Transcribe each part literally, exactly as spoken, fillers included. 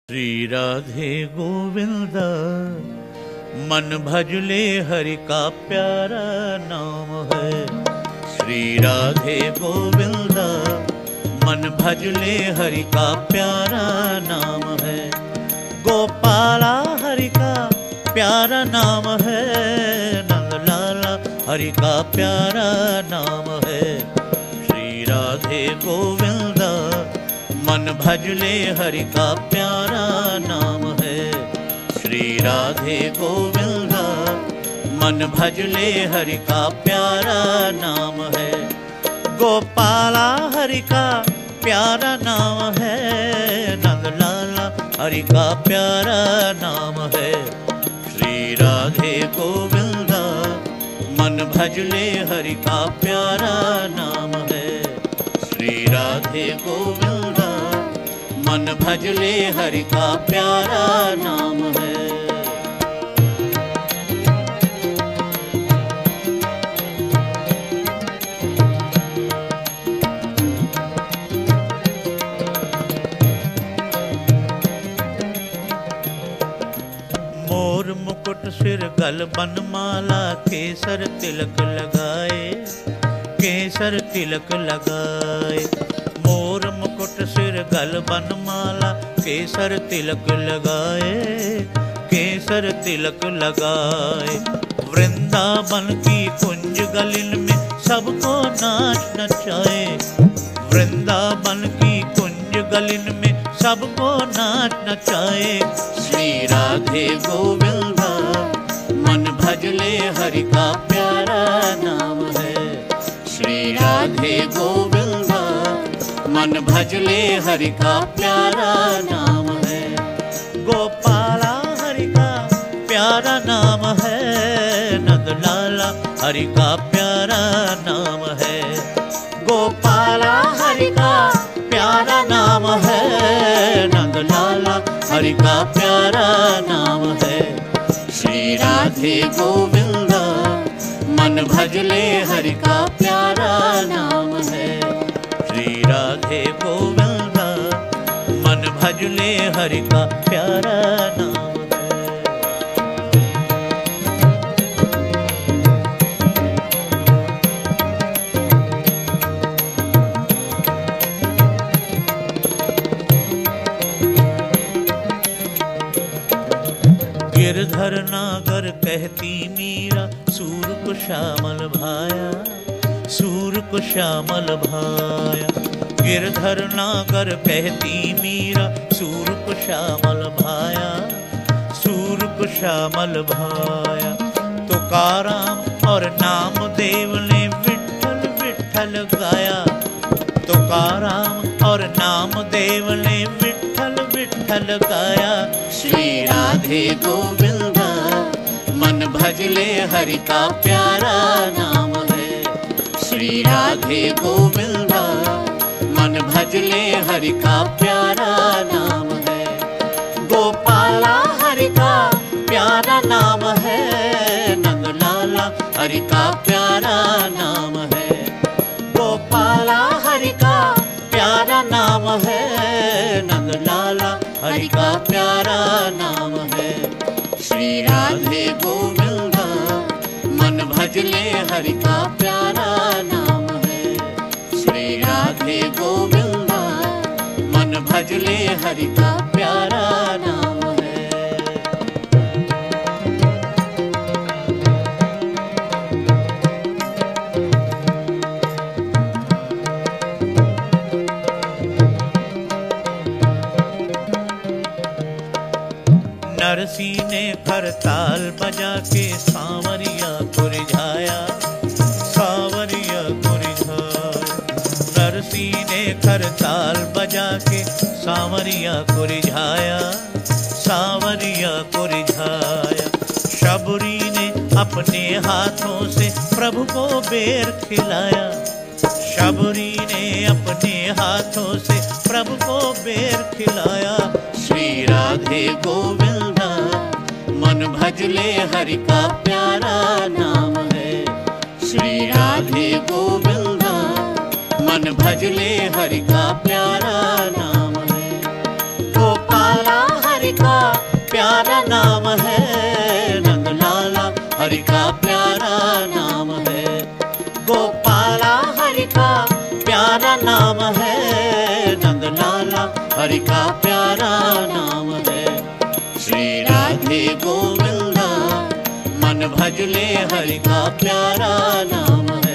श्री राधे गोविंद मन भजले हरि का प्यारा नाम है। श्री राधे गोविंद मन भजले हरि का प्यारा नाम है। गोपाला हरि का प्यारा नाम है। नंदलाला हरि का प्यारा नाम है। श्री राधे गोविंद मन भजले हरि का प्यारा नाम है। श्री राधे गोविंद मन भजले हरि का प्यारा नाम है। गोपाला हरि का प्यारा नाम है। नंदलाला हरि का प्यारा नाम है। श्री राधे गोविंद मन भजले हरि का प्यारा नाम है। श्री राधे गोविंद मन भजले हरि का प्यारा नाम है। मोर मुकुट सिर गल बनमाला केसर तिलक लगाए। केसर तिलक लगाए। मोर मुकुट सिर गल बनमाला केसर तिलक लगाए। केसर तिलक लगाए। वृंदावन की कुंज गलिन में सबको नाच नचाए। वृंदावन की कुंज गलिन में सबको नाच नचाए। श्री राधे गोविंद मन भजले हरि का प्यारा नाम है। श्री राधे गोविंद मन भजले हरि का प्यारा नाम है। गोपाला हरि का प्यारा नाम है। नंदलाला हरि का प्यारा नाम है। गोपाला हरि का प्यारा नाम है। नंदलाला हरि का प्यारा नाम है। श्री राधे गोविंद मन भजले हरि का प्यारा नाम है। श्री राधे गोविंद मन भजले हरि का प्यारा नाम है। गिरधर नागर कहती मीरा सूर को श्यामल भाया। सूर को श्यामल भाया। गिरधर नागर कहती मीरा सूर को श्यामल भाया। सूर को श्यामल भाया। तुकाराम और नामदेव ने विठ्ठल विठ्ठल गाया। तुकाराम और नामदेव ने विठ्ठल विठ्ठल गाया। श्री राधे गोविंद मन भजले हरि का प्यारा नाम है। श्री राधे गोविंद मन भजले हरि का प्यारा नाम है। गोपाला हरि का प्यारा नाम है। नंदलाला हरि का प्यारा नाम है। गोपाला हरि का प्यारा नाम है। नंदलाला हरि का प्यारा नाम है। श्री राधे गोविंद मन भजले हरि का प्यारा नाम है। श्री राधे गोविंद मन भजले हरि का प्यारा नाम है। नरसी ने करताल बजा के सांवरिया को रिझाया। सांवरिया को रिझाया। नरसी ने करताल बजा के सांवरिया को रिझाया। सांवरिया को रिझाया। शबरी ने अपने हाथों से प्रभु को बेर खिलाया। शबरी ने अपने हाथों से प्रभु को बेर खिलाया। श्री राधे गोविंद मन भजले हरि का प्यारा नाम है। श्री राधे गोविंद मन भजले हरि का प्यारा नाम है। गोपाला हरि का प्यारा नाम है। श्री राधे गोविंदा मन भज ले हरि का प्यारा नाम है।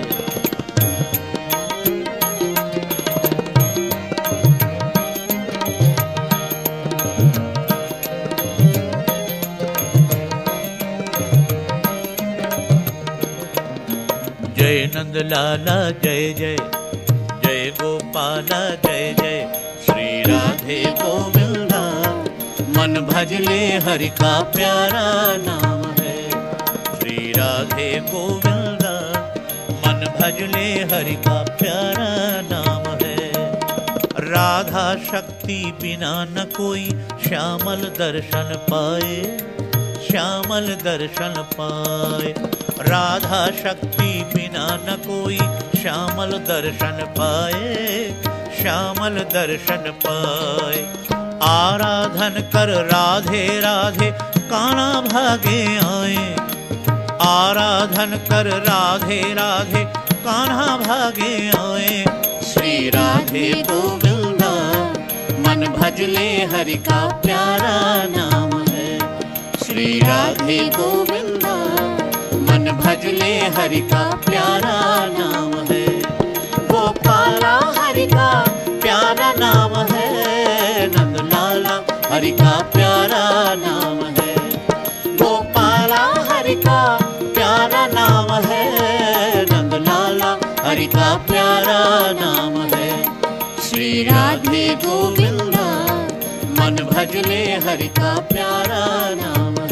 जय नंद लाला जय जय, जय गोपाला जय जय। श्री राधे गोविंदा मन भज ले हरि का प्यारा नाम है। श्री राधे गोविंदा मन भज ले हरि का प्यारा नाम है। राधा शक्ति बिना न कोई श्यामल दर्शन पाए, श्यामल दर्शन पाए। राधा शक्ति बिना न कोई श्यामल दर्शन पाए, श्यामल दर्शन पाए। आराधन कर राधे राधे कान्हा भागे आए, आराधन कर राधे राधे कान्हा भागे आए। श्री राधे गोविंदा मन भज ले हरि का प्यारा नाम है। श्री राधे गोविंदा मन भज ले हरि का प्यारा नाम है। गोपाला हरि का प्यारा नाम है, नंदलाला हरि का प्यारा नाम है। गोपाला हरि का प्यारा नाम है, नंदलाला हरि का प्यारा नाम है। श्री राधे गोविंदा मन भज ले हरि का प्यारा नाम है।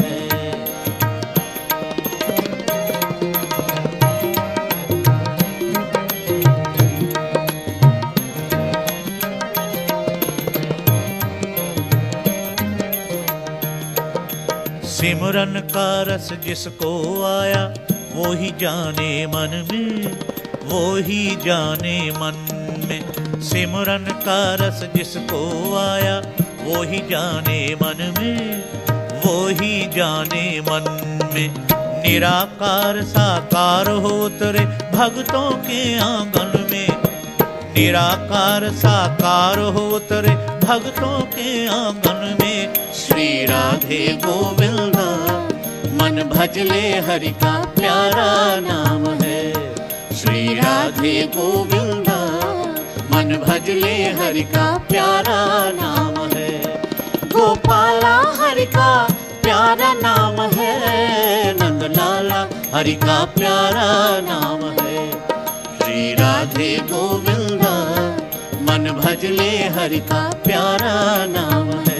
सिमरन का रस जिसको आया वो ही जाने मन में, वो ही जाने मन में। सिमरन का रस जिसको आया वो ही जाने मन में, वो ही जाने मन में। निराकार साकार हो उतरे भक्तों के आंगन में, निराकार साकार हो उतरे भक्तों के आंगन में। श्री राधे गोविंदा मन भज ले हरि का प्यारा नाम है। श्री राधे गोविंदा मन भज ले हरि का प्यारा नाम है। गोपाला हरि का प्यारा नाम है, नंदलाला हरि का प्यारा नाम है। श्री राधे गोविंदा मन भज ले हरि का प्यारा नाम है।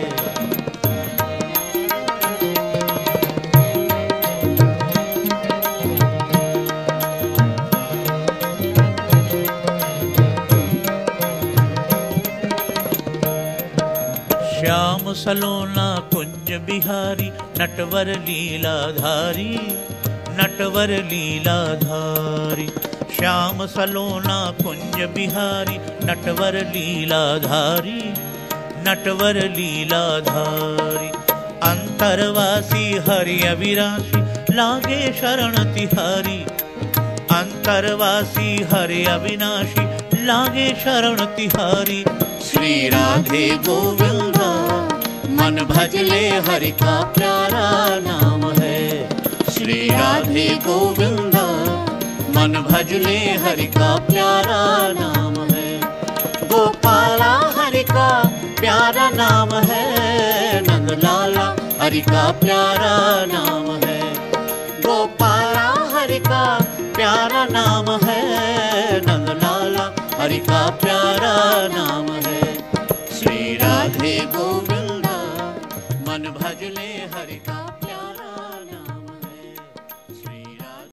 श्याम सलोना कुंज बिहारी नटवर लीलाधारी, नटवर लीलाधारी। श्याम सलोना कुंज बिहारी नटवर लीलाधारी, नटवर लीलाधारी। अंतरवासी हरि अविनाशी लागे शरण तिहारी, अंतरवासी हरि अविनाशी लागे शरण तिहारी। श्री राधे गोविंदा मन भज ले हरि का प्यारा नाम है। श्री राधे गोविंदा मन भज ले हरि का प्यारा नाम है। गोपाला हरि का प्यारा नाम है, नंदलाला हरि का प्यारा नाम है। गोपाला हरि का प्यारा नाम है, नंदलाला हरि का प्यारा नाम है। श्री राधे गोविंदा मन भज ले हरि का